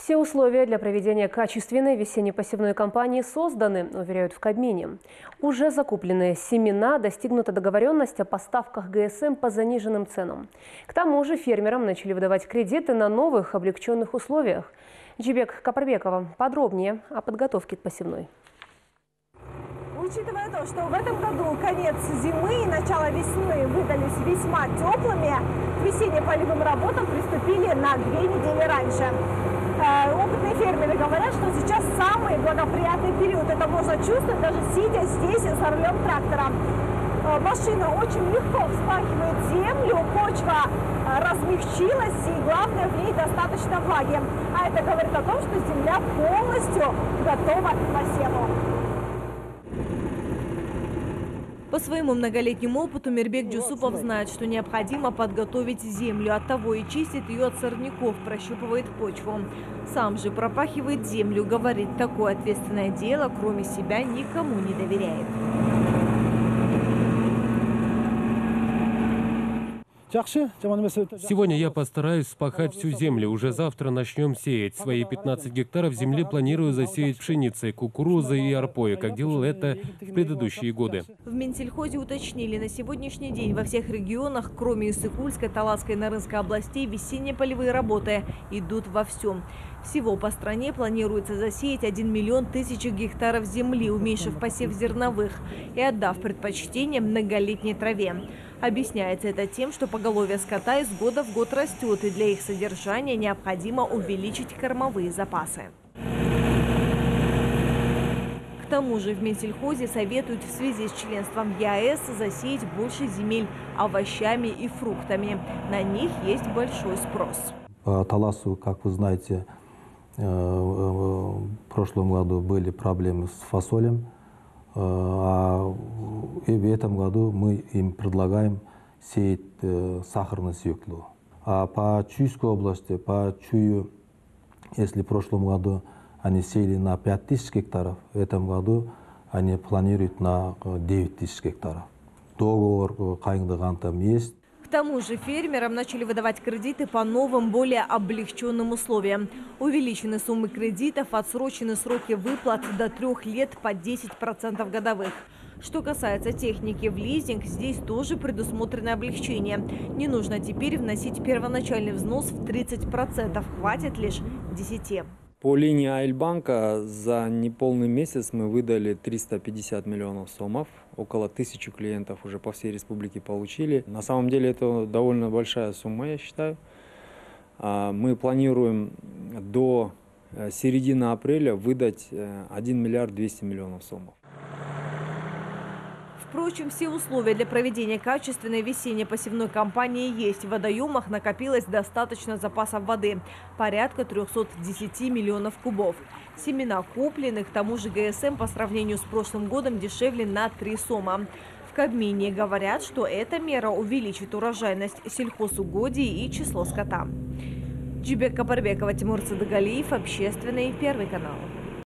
Все условия для проведения качественной весенне-посевной кампании созданы, уверяют в Кабмине. Уже закуплены семена, достигнута договоренность о поставках ГСМ по заниженным ценам. К тому же фермерам начали выдавать кредиты на новых облегченных условиях. Джибек Капарбекова подробнее о подготовке к посевной. Учитывая то, что в этом году конец зимы и начало весны выдались весьма теплыми, к весенне-полевым работам приступили на 2 недели раньше. Опытные фермеры говорят, что сейчас самый благоприятный период. Это можно чувствовать, даже сидя здесь за рулем трактора. Машина очень легко вспахивает землю, почва размягчилась и, главное, в ней достаточно влаги. А это говорит о том, что земля полностью готова к посеву. По своему многолетнему опыту Мирбек Джусупов знает, что необходимо подготовить землю. Оттого и чистит ее от сорняков, прощупывает почву. Сам же пропахивает землю, говорит, такое ответственное дело, кроме себя, никому не доверяет. Сегодня я постараюсь вспахать всю землю. Уже завтра начнем сеять. Свои 15 гектаров земли планирую засеять пшеницей, кукурузой и арпой, как делал это в предыдущие годы. В Минсельхозе уточнили, на сегодняшний день во всех регионах, кроме Иссык-Кульской, Таласской и Нарынской областей, весенне-полевые работы идут вовсю. Всего по стране планируется засеять 1 миллион тысяч гектаров земли, уменьшив посев зерновых и отдав предпочтение многолетней траве. Объясняется это тем, что поголовье скота из года в год растет, и для их содержания необходимо увеличить кормовые запасы. К тому же в Минсельхозе советуют в связи с членством в ЕАЭС засеять больше земель овощами и фруктами. На них есть большой спрос. По Таласу, как вы знаете, в прошлом году были проблемы с фасолем. И в этом году мы им предлагаем сеять сахарную свеклу. А по Чуйской области, по Чую, если в прошлом году они сеяли на 5000 гектаров, в этом году они планируют на 9000 гектаров. Договор там есть. К тому же фермерам начали выдавать кредиты по новым, более облегченным условиям. Увеличены суммы кредитов, отсрочены сроки выплат до 3 лет по 10% годовых. Что касается техники в лизинг, здесь тоже предусмотрено облегчение. Не нужно теперь вносить первоначальный взнос в 30%, хватит лишь 10%. По линии Айльбанка за неполный месяц мы выдали 350 миллионов сомов. Около 1000 клиентов уже по всей республике получили. На самом деле это довольно большая сумма, я считаю. Мы планируем до середины апреля выдать 1 миллиард 200 миллионов сомов. Впрочем, все условия для проведения качественной весенне-посевной кампании есть. В водоемах накопилось достаточно запасов воды – порядка 310 миллионов кубов. Семена куплены, к тому же ГСМ по сравнению с прошлым годом дешевле на 3 сома. В Кабмине говорят, что эта мера увеличит урожайность сельхозугодий и число скота. Джибек Капарбекова, Тимур Цыдагалиев, Общественный, Первый канал.